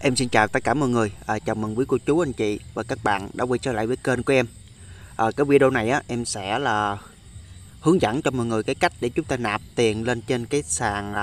Em xin chào tất cả mọi người, chào mừng quý cô chú, anh chị và các bạn đã quay trở lại với kênh của em. Cái video này em sẽ là hướng dẫn cho mọi người cái cách để chúng ta nạp tiền lên trên cái sàn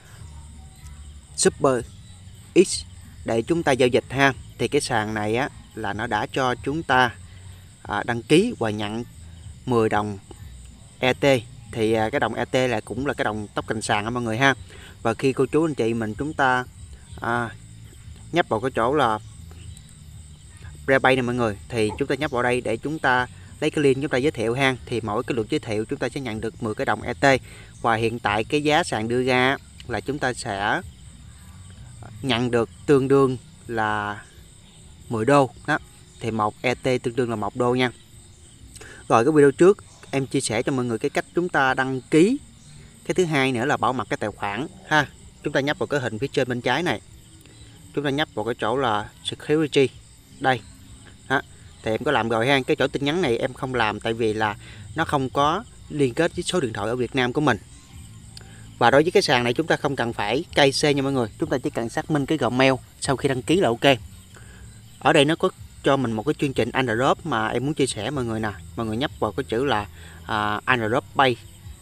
Super X để chúng ta giao dịch ha. Thì cái sàn này là nó đã cho chúng ta đăng ký và nhận 10 đồng ET. Thì cái đồng ET là cũng là cái đồng token sàn mọi người ha. Và khi cô chú anh chị mình chúng ta nhấp vào cái chỗ là Prebay này mọi người, thì chúng ta nhấp vào đây để chúng ta lấy cái link chúng ta giới thiệu ha. Thì mỗi cái lượt giới thiệu chúng ta sẽ nhận được 10 cái đồng ET. Và hiện tại cái giá sàn đưa ra là chúng ta sẽ nhận được tương đương là 10 đô đó. Thì 1 ET tương đương là 1 đô nha. Rồi cái video trước em chia sẻ cho mọi người cái cách chúng ta đăng ký. Cái thứ hai nữa là bảo mật cái tài khoản ha. Chúng ta nhấp vào cái hình phía trên bên trái này, chúng ta nhấp vào cái chỗ là security đây đó. Thì em có làm rồi ha. Cái chỗ tin nhắn này em không làm tại vì là nó không có liên kết với số điện thoại ở Việt Nam của mình. Và đối với cái sàn này chúng ta không cần phải KYC nha mọi người, chúng ta chỉ cần xác minh cái Gmail sau khi đăng ký là ok. Ở đây nó có cho mình một cái chương trình Airdrop mà em muốn chia sẻ mọi người nè. Mọi người nhấp vào cái chữ là Airdrop Pay.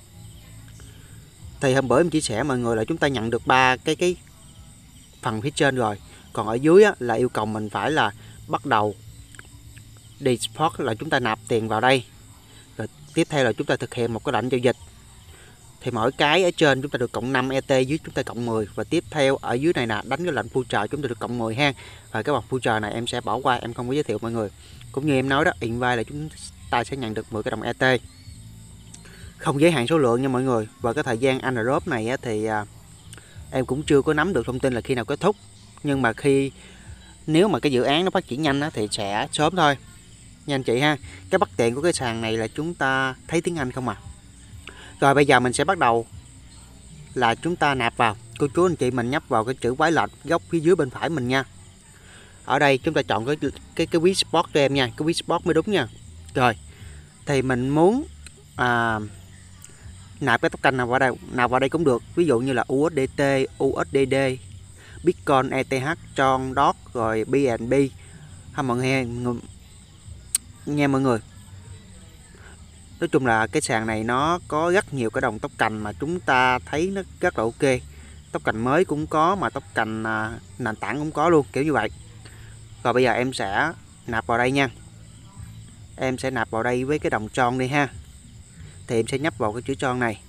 Thì hôm bữa em chia sẻ mọi người là chúng ta nhận được 3 cái phần phía trên rồi. Còn ở dưới là yêu cầu mình phải là bắt đầu Deport là chúng ta nạp tiền vào đây. Rồi tiếp theo là chúng ta thực hiện một cái lệnh giao dịch. Thì mỗi cái ở trên chúng ta được cộng 5 ET, dưới chúng ta cộng 10. Và tiếp theo ở dưới này nè, đánh cái lệnh future chúng ta được cộng 10 ha. Và cái bậc future này em sẽ bỏ qua, em không có giới thiệu mọi người. Cũng như em nói đó, invite là chúng ta sẽ nhận được 10 cái đồng ET. Không giới hạn số lượng nha mọi người. Và cái thời gian airdrop này thì em cũng chưa có nắm được thông tin là khi nào kết thúc. Nhưng mà nếu mà cái dự án nó phát triển nhanh thì sẽ sớm thôi nha anh chị ha. Cái bắt tiền của cái sàn này là chúng ta thấy tiếng Anh không à. Rồi bây giờ mình sẽ bắt đầu là chúng ta nạp vào. Cô chú anh chị mình nhấp vào cái chữ quái lệch góc phía dưới bên phải mình nha. Ở đây chúng ta chọn cái ví spot cho em nha, cái ví spot mới đúng nha. Rồi thì mình muốn nạp cái token nào vào đây cũng được. Ví dụ như là USDT, USDD, Bitcoin, ETH, Tron, DOT, rồi BNB ha mọi người nghe mọi người. Nói chung là cái sàn này nó có rất nhiều cái đồng token mà chúng ta thấy nó rất là ok. Token mới cũng có mà token nền tảng cũng có luôn, kiểu như vậy. Rồi bây giờ em sẽ nạp vào đây nha. Em sẽ nạp vào đây với cái đồng Tron đi ha. Thì em sẽ nhấp vào cái chữ Tron này.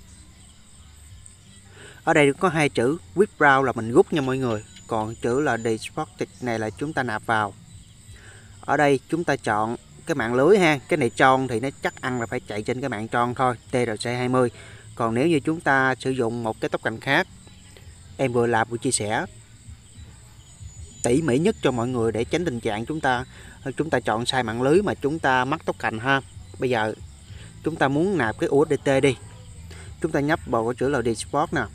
Ở đây có hai chữ withdraw là mình rút nha mọi người. Còn chữ là deposit này là chúng ta nạp vào. Ở đây chúng ta chọn cái mạng lưới ha. Cái này Tron thì nó chắc ăn là phải chạy trên cái mạng Tron thôi, TRC20. Còn nếu như chúng ta sử dụng một cái token khác, em vừa làm vừa chia sẻ tỉ mỉ nhất cho mọi người để tránh tình trạng chúng ta chọn sai mạng lưới mà chúng ta mất token ha. Bây giờ chúng ta muốn nạp cái USDT đi. Chúng ta nhấp vào cái chữ là Deport nè.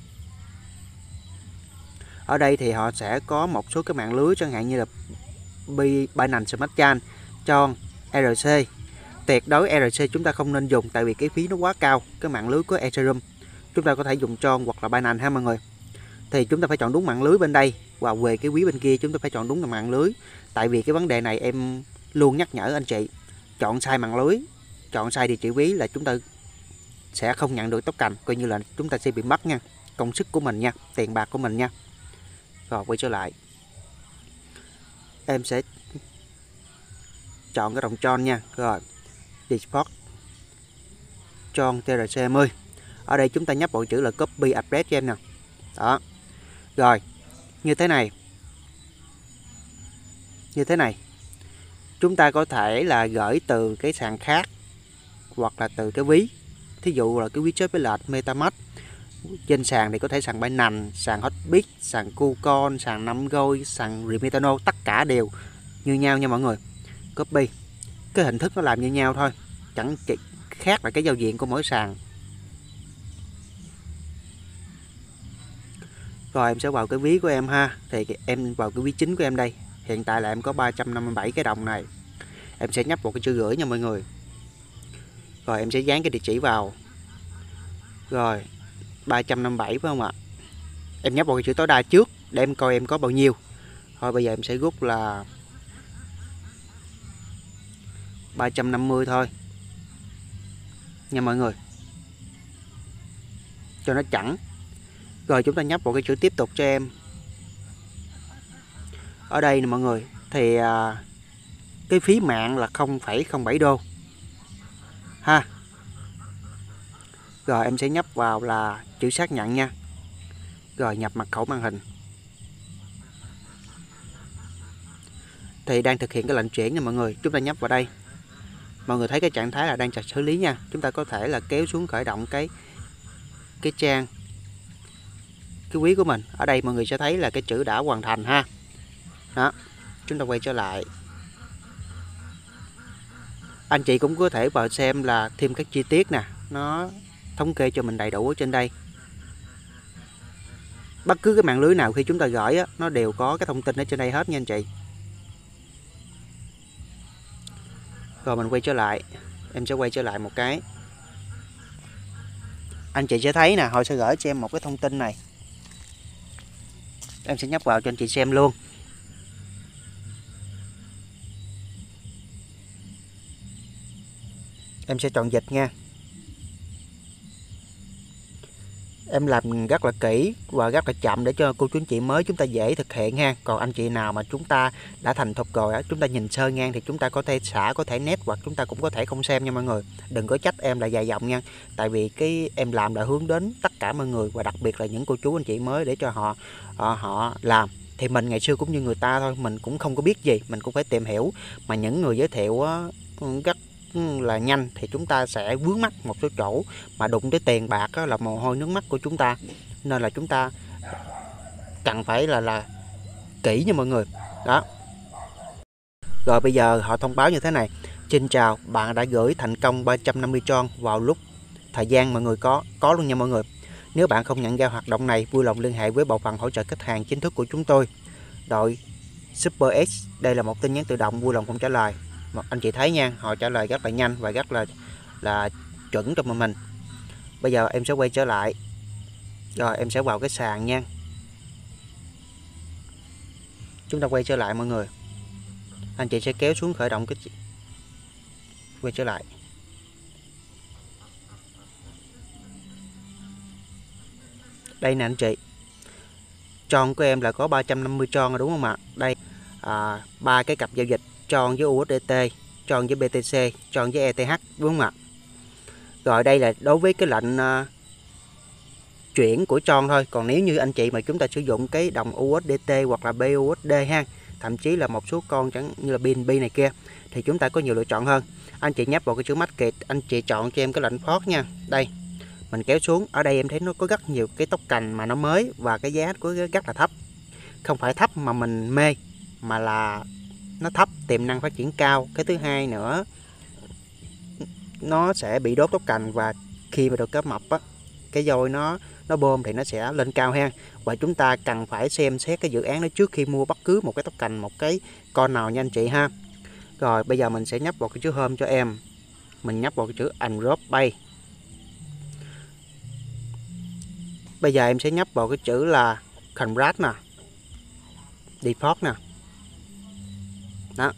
Ở đây thì họ sẽ có một số cái mạng lưới chẳng hạn như là Binance Smart Chain, Tron, RC. Tuyệt đối RC chúng ta không nên dùng tại vì cái phí nó quá cao. Cái mạng lưới của Ethereum chúng ta có thể dùng Tron hoặc là Binance ha mọi người. Thì chúng ta phải chọn đúng mạng lưới bên đây. Và về cái ví bên kia chúng ta phải chọn đúng cái mạng lưới. Tại vì cái vấn đề này em luôn nhắc nhở anh chị. Chọn sai mạng lưới, chọn sai địa chỉ ví là chúng ta sẽ không nhận được token. Coi như là chúng ta sẽ bị mất nha. Công sức của mình nha, tiền bạc của mình nha. Rồi quay trở lại. Em sẽ chọn cái đồng Tron nha. Rồi Deport Tron TRC20. Ở đây chúng ta nhấp vào chữ là copy address cho em nè. Đó. Rồi như thế này. Chúng ta có thể là gửi từ cái sàn khác hoặc là từ cái ví. Thí dụ là cái ví chết với lệch MetaMask. Trên sàn thì có thể sàn Binance, sàn Hotbit, sàn KuCoin, sàn 5Goi, sàn Remitano, tất cả đều như nhau nha mọi người. Copy. Cái hình thức nó làm như nhau thôi, chẳng chỉ khác là cái giao diện của mỗi sàn. Rồi em sẽ vào cái ví của em ha. Thì em vào cái ví chính của em đây. Hiện tại là em có 357 cái đồng này. Em sẽ nhấp vào cái chữ gửi nha mọi người. Rồi em sẽ dán cái địa chỉ vào. Rồi 357 phải không ạ? Em nhấp vào cái chữ tối đa trước để em coi em có bao nhiêu. Thôi bây giờ em sẽ rút là 350 thôi nha mọi người, cho nó chẵn. Rồi chúng ta nhấp vào cái chữ tiếp tục cho em. Ở đây nè mọi người, thì cái phí mạng là 0,07 đô ha. Rồi em sẽ nhấp vào là chữ xác nhận nha. Rồi nhập mật khẩu màn hình. Thì đang thực hiện cái lệnh chuyển nha mọi người. Chúng ta nhấp vào đây. Mọi người thấy cái trạng thái là đang xử lý nha. Chúng ta có thể là kéo xuống khởi động cái trang cái ví của mình. Ở đây mọi người sẽ thấy là cái chữ đã hoàn thành ha. Đó. Chúng ta quay trở lại. Anh chị cũng có thể vào xem là thêm các chi tiết nè, nó thống kê cho mình đầy đủ ở trên đây. Bất cứ cái mạng lưới nào khi chúng ta gửi á, nó đều có cái thông tin ở trên đây hết nha anh chị. Rồi mình quay trở lại. Em sẽ quay trở lại một cái. Anh chị sẽ thấy nè, họ sẽ gửi cho em một cái thông tin này. Em sẽ nhấp vào cho anh chị xem luôn. Em sẽ chọn dịch nha. Em làm rất là kỹ và rất là chậm để cho cô chú anh chị mới chúng ta dễ thực hiện ha. Còn anh chị nào mà chúng ta đã thành thục rồi á, chúng ta nhìn sơ ngang thì chúng ta có thể xả, có thể nét, hoặc chúng ta cũng có thể không xem nha mọi người. Đừng có trách em là dài dòng nha. Tại vì cái em làm là hướng đến tất cả mọi người, và đặc biệt là những cô chú anh chị mới để cho họ làm. Thì mình ngày xưa cũng như người ta thôi, mình cũng không có biết gì, mình cũng phải tìm hiểu. Mà những người giới thiệu á, rất là nhanh thì chúng ta sẽ vướng mắc một số chỗ, mà đụng tới tiền bạc là mồ hôi nước mắt của chúng ta, nên là chúng ta cần phải là kỹ nha mọi người. Đó. Rồi bây giờ họ thông báo như thế này: xin chào, bạn đã gửi thành công 350 tron vào lúc thời gian mọi người có luôn nha mọi người. Nếu bạn không nhận ra hoạt động này, vui lòng liên hệ với bộ phận hỗ trợ khách hàng chính thức của chúng tôi, đội Super X. Đây là một tin nhắn tự động, vui lòng không trả lời. Anh chị thấy nha, họ trả lời rất là nhanh và rất là chuẩn cho mình. Bây giờ em sẽ quay trở lại. Rồi em sẽ vào cái sàn nha. Chúng ta quay trở lại mọi người. Anh chị sẽ kéo xuống khởi động cái quay trở lại. Đây nè anh chị. Tron của em là có 350 tron rồi đúng không ạ? Đây 3 cái cặp giao dịch: tron với USDT, tron với BTC, tron với ETH, đúng không ạ? Rồi đây là đối với cái lệnh chuyển của tron thôi. Còn nếu như anh chị mà chúng ta sử dụng cái đồng USDT hoặc là BUSD ha, thậm chí là một số con chẳng như là BNB này kia, thì chúng ta có nhiều lựa chọn hơn. Anh chị nhấp vào cái chữ market, anh chị chọn cho em cái lệnh port nha. Đây, mình kéo xuống. Ở đây em thấy nó có rất nhiều cái token mà nó mới, và cái giá của rất là thấp. Không phải thấp mà mình mê, mà là nó thấp, tiềm năng phát triển cao. Cái thứ hai nữa, nó sẽ bị đốt token, và khi mà được cá mập á, cái dôi nó bơm thì nó sẽ lên cao ha. Và chúng ta cần phải xem xét cái dự án đó trước khi mua bất cứ một cái token, một cái con nào nha anh chị ha. Rồi bây giờ mình sẽ nhấp vào cái chữ home cho em. Mình nhấp vào cái chữ Unwrap Pay. Bây giờ em sẽ nhấp vào cái chữ là Congrats nè, Default nè. Đó.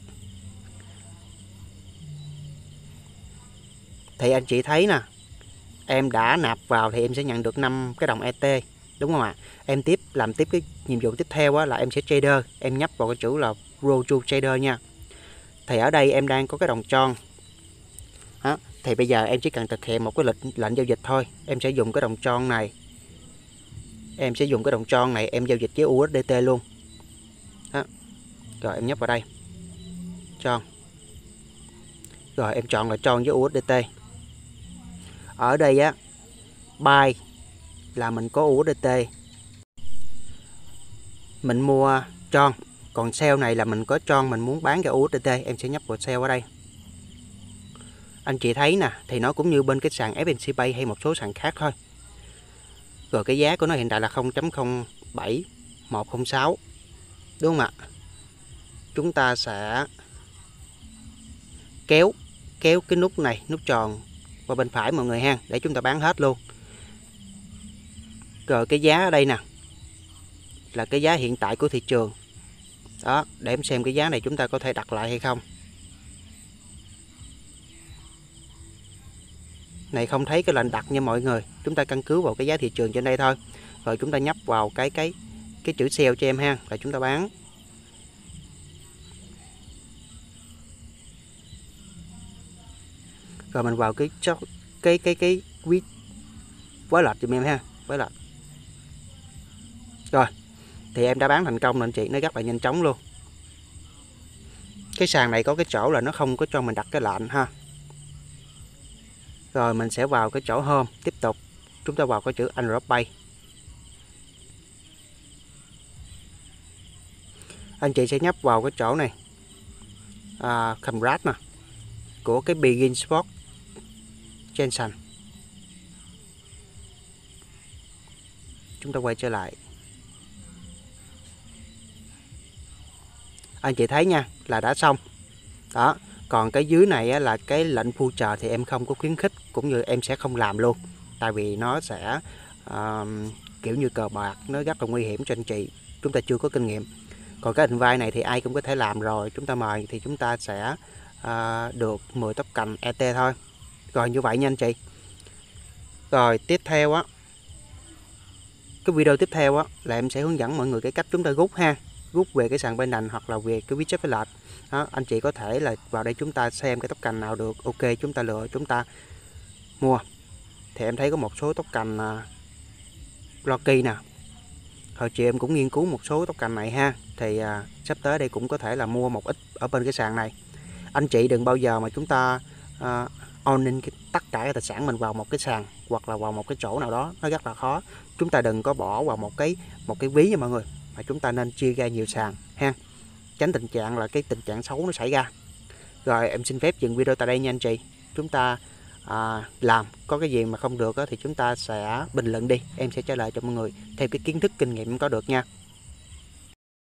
Thì anh chị thấy nè, em đã nạp vào thì em sẽ nhận được 5 cái đồng ET, đúng không ạ? Em làm tiếp cái nhiệm vụ tiếp theo á, là em sẽ trader. Em nhấp vào cái chữ là Roll to Trader nha. Thì ở đây em đang có cái đồng tron. Đó. Thì bây giờ em chỉ cần thực hiện một cái lệnh giao dịch thôi. Em sẽ dùng cái đồng tron này. Em sẽ dùng cái đồng tron này em giao dịch với USDT luôn. Đó. Rồi em nhấp vào đây. Tron. Rồi em chọn là tron với USDT. Ở đây á, buy là mình có USDT, mình mua tron. Còn sell này là mình có tron, mình muốn bán cái USDT. Em sẽ nhấp vào sell ở đây. Anh chị thấy nè, thì nó cũng như bên cái sàn FNC Pay hay một số sàn khác thôi. Rồi cái giá của nó hiện tại là 0.07106, đúng không ạ? Chúng ta sẽ kéo cái nút này, nút tròn qua bên phải mọi người ha, để chúng ta bán hết luôn. Rồi cái giá ở đây nè là cái giá hiện tại của thị trường. Đó, để em xem cái giá này chúng ta có thể đặt lại hay không. Này không thấy cái lệnh đặt nha mọi người, chúng ta căn cứ vào cái giá thị trường trên đây thôi. Rồi chúng ta nhấp vào cái chữ sale cho em ha, là chúng ta bán. Rồi mình vào cái quý với lệch giùm em ha, với lệch. Rồi thì em đã bán thành công rồi anh chị, nó rất là nhanh chóng luôn. Cái sàn này có cái chỗ là nó không có cho mình đặt cái lệnh ha. Rồi mình sẽ vào cái chỗ home, tiếp tục chúng ta vào cái chữ Unwrap Pay. Anh chị sẽ nhấp vào cái chỗ này, Congrats nè, của cái Begin Sport Jensen. Chúng ta quay trở lại. Anh chị thấy nha, là đã xong. Đó, còn cái dưới này á, là cái lệnh future thì em không có khuyến khích, cũng như em sẽ không làm luôn. Tại vì nó sẽ kiểu như cờ bạc, nó rất là nguy hiểm cho anh chị. Chúng ta chưa có kinh nghiệm. Còn cái invite này thì ai cũng có thể làm rồi. Chúng ta mời thì chúng ta sẽ được 10 token ET thôi. Rồi như vậy nha anh chị. Rồi tiếp theo á, cái video tiếp theo á là em sẽ hướng dẫn mọi người cái cách chúng ta rút ha, rút về cái sàn Binance hoặc là về cái widget với lệch. Đó, anh chị có thể là vào đây chúng ta xem cái token nào được ok, chúng ta lựa, chúng ta mua. Thì em thấy có một số token Loki nè, hồi chiều em cũng nghiên cứu một số token này ha, thì sắp tới đây cũng có thể là mua một ít ở bên cái sàn này. Anh chị đừng bao giờ mà chúng ta owning tất cả cái tài sản mình vào một cái sàn hoặc là vào một cái chỗ nào đó, nó rất là khó. Chúng ta đừng có bỏ vào một cái ví nha mọi người, mà chúng ta nên chia ra nhiều sàn ha, tránh tình trạng là cái tình trạng xấu nó xảy ra. Rồi em xin phép dừng video tại đây nha anh chị. Chúng ta làm có cái gì mà không được thì chúng ta sẽ bình luận đi, em sẽ trả lời cho mọi người theo cái kiến thức kinh nghiệm có được nha.